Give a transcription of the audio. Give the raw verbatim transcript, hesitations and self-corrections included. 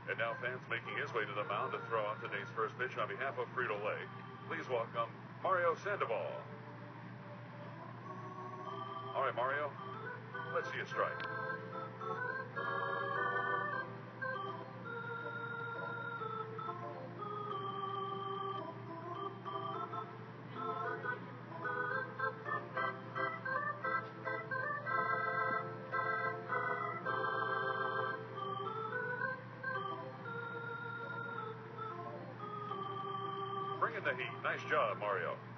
And now fans making his way to the mound to throw out today's first pitch on behalf of Frito-Lay. Please welcome Mario Sandoval. All right, Mario, let's see a strike. Bring in the heat. Nice job, Mario.